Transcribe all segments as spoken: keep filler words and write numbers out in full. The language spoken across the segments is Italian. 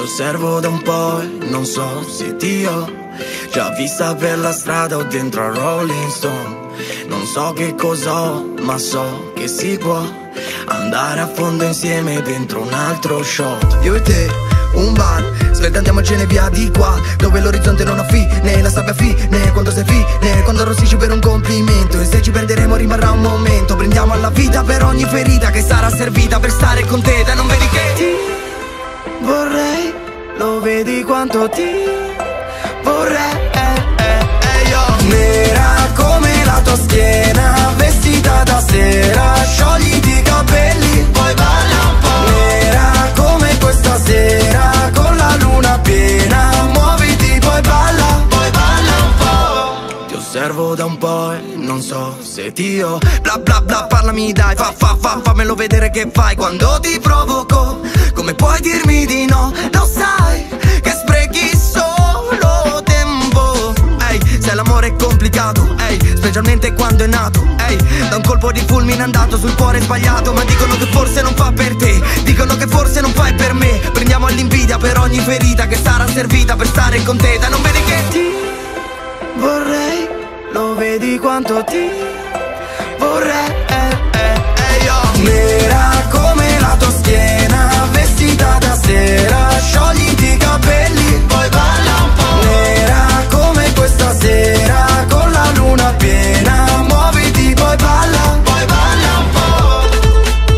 osservo da un po' e non so se ti ho già vista per la strada o dentro a Rolling Stone. Non so che cos'ho, ma so che si può andare a fondo insieme dentro un altro shot. Io e te, un bar, svelta andiamocene via di qua, dove l'orizzonte non ha fine, la sabbia fine, quando sei fine, quando arrossisci per un complimento. E se ci perderemo rimarrà un momento, prendiamo alla vita per ogni ferita che sarà servita per stare con te. Dai, non vedi che ti vorrei, lo vedi quanto ti vorrei, eh, eh, eh, io. Nera come la tua schiena, vestita da sera, sciogliti i capelli, poi balla un po'. Nera come questa sera, con la luna piena, muoviti, poi balla, poi balla un po'. Ti osservo da un po' e non so se ti ho. Bla bla bla, parlami dai, fa fa fa, fammelo vedere che fai quando ti provoco. Come puoi dirmi di no? Lo sai che sprechi solo tempo. Ehi, se l'amore è complicato, ehi, specialmente quando è nato, ehi, da un colpo di fulmine andato sul cuore sbagliato. Ma dicono che forse non fa per te, dicono che forse non fai per me. Prendiamo all'invidia per ogni ferita che sarà servita per stare con te. Dai, non vedi che ti vorrei, lo vedi quanto ti vorrei, eh, eh, eh, io. Nera come la tua schiena, vestita da sera, sciogliti i capelli, poi balla un po'. Nera come questa sera, con la luna piena, muoviti, poi balla, poi balla un po'.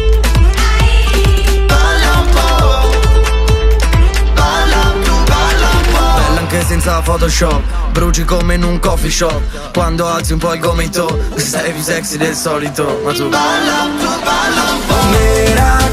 Balla un po', balla, tu balla un po'. Bella anche senza Photoshop, bruci come in un coffee shop, quando alzi un po' il gomito sei più sexy del solito, ma tu balla, tu balla un po'. Nera